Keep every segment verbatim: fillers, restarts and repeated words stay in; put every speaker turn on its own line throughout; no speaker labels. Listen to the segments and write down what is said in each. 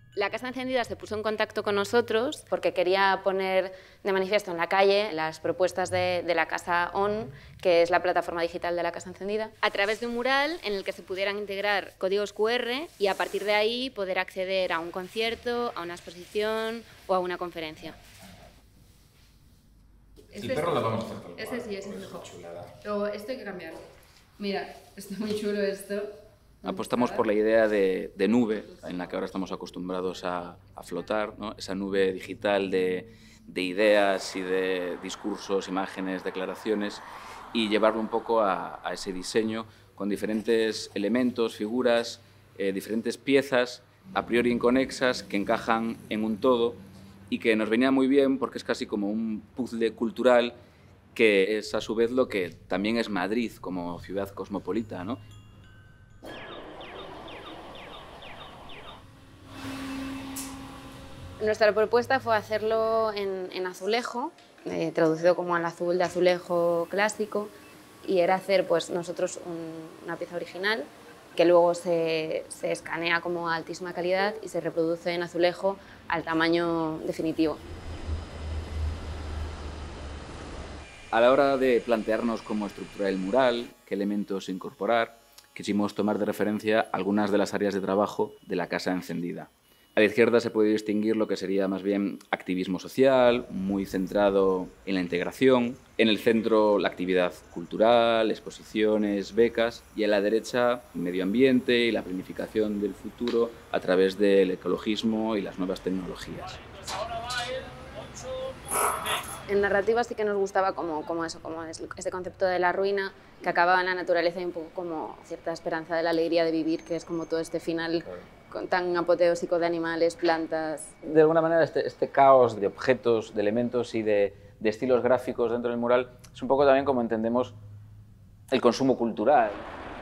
La Casa Encendida se puso en contacto con nosotros porque quería poner de manifiesto en la calle las propuestas de, de la Casa O N, que es la plataforma digital de la Casa Encendida, a través de un mural en el que se pudieran integrar códigos cu erre y a partir de ahí poder acceder a un concierto, a una exposición o a una conferencia.
El este perro es, lo vamos a hacer tal cual.
Ese sí, ese es mejor.
O
esto hay que cambiarlo. Mira, está muy chulo esto.
Apostamos por la idea de, de nube, en la que ahora estamos acostumbrados a, a flotar, ¿no? Esa nube digital de, de ideas y de discursos, imágenes, declaraciones, y llevarlo un poco a, a ese diseño con diferentes elementos, figuras, eh, diferentes piezas a priori inconexas que encajan en un todo y que nos venía muy bien porque es casi como un puzzle cultural que es a su vez lo que también es Madrid como ciudad cosmopolita, ¿no?
Nuestra propuesta fue hacerlo en, en azulejo, eh, traducido como al azul de azulejo clásico, y era hacer pues, nosotros un, una pieza original que luego se, se escanea como a altísima calidad y se reproduce en azulejo al tamaño definitivo.
A la hora de plantearnos cómo estructurar el mural, qué elementos incorporar, quisimos tomar de referencia algunas de las áreas de trabajo de la Casa Encendida. A la izquierda se puede distinguir lo que sería más bien activismo social, muy centrado en la integración. En el centro, la actividad cultural, exposiciones, becas. Y a la derecha, medio ambiente y la planificación del futuro a través del ecologismo y las nuevas tecnologías.
En narrativa sí que nos gustaba como, como eso, como ese concepto de la ruina que acababa en la naturaleza y un poco como cierta esperanza de la alegría de vivir, que es como todo este final claro. tan apoteósico de animales, plantas.
De alguna manera este, este caos de objetos, de elementos y de, de estilos gráficos dentro del mural es un poco también como entendemos el consumo cultural.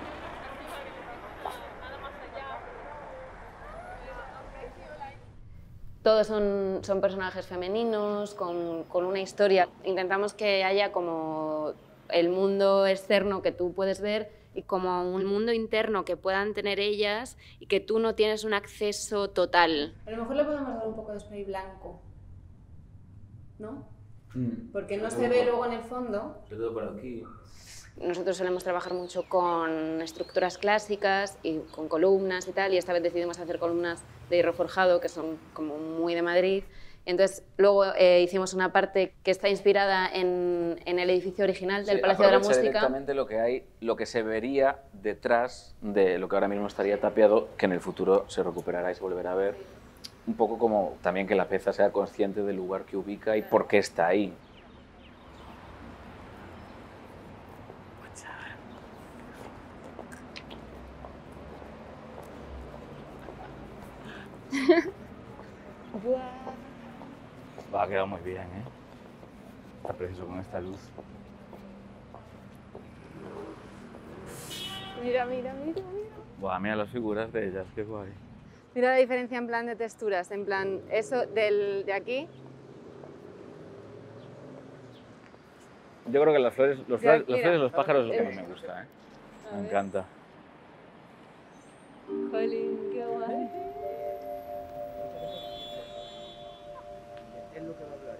Todos son, son personajes femeninos, con, con una historia. Intentamos que haya como el mundo externo que tú puedes ver y como un mundo interno que puedan tener ellas y que tú no tienes un acceso total. A lo mejor le podemos dar un poco de spray blanco, ¿no? Mm. Porque no se ve luego en el fondo.
Sobre todo por aquí.
Nosotros solemos trabajar mucho con estructuras clásicas y con columnas y tal, y esta vez decidimos hacer columnas de hierro forjado, que son como muy de Madrid. Entonces, luego eh, hicimos una parte que está inspirada en, en el edificio original del sí, Palacio de la Música.
Directamente lo que hay, lo que se vería detrás de lo que ahora mismo estaría tapiado, que en el futuro se recuperará y se volverá a ver. Un poco como también que la pieza sea consciente del lugar que ubica y por qué está ahí. Va, ha quedado muy bien, ¿eh? Está precioso con esta luz.
Mira, mira, mira, mira.
Buah, mira las figuras de ellas, qué guay.
Mira la diferencia en plan de texturas, en plan, eso del, de aquí.
Yo creo que las flores, los, flores,
aquí,
las flores y los pájaros es lo que más me gusta, ¿eh?
A
Me
ver.
encanta.
Jolín, qué guay.
Es lo que va a hablar.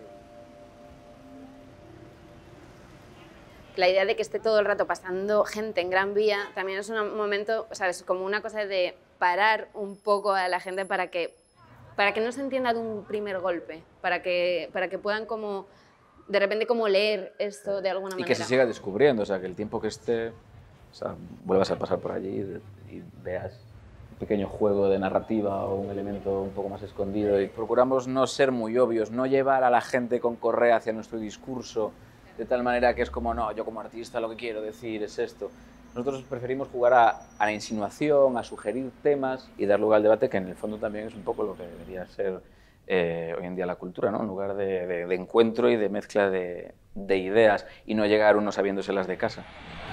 La idea de que esté todo el rato pasando gente en Gran Vía también es un momento, o sea, es como una cosa de parar un poco a la gente para que, para que no se entienda de un primer golpe, para que, para que puedan como, de repente como leer esto de alguna
y
manera.
Y que se siga descubriendo, o sea, que el tiempo que esté, o sea, vuelvas a pasar por allí y, y veas un pequeño juego de narrativa o un elemento un poco más escondido. Y procuramos no ser muy obvios, no llevar a la gente con correa hacia nuestro discurso, de tal manera que es como, no, yo como artista lo que quiero decir es esto. Nosotros preferimos jugar a, a la insinuación, a sugerir temas y dar lugar al debate, que en el fondo también es un poco lo que debería ser eh, hoy en día la cultura, ¿no? Un lugar de, de, de encuentro y de mezcla de, de ideas y no llegar uno sabiéndoselas de casa.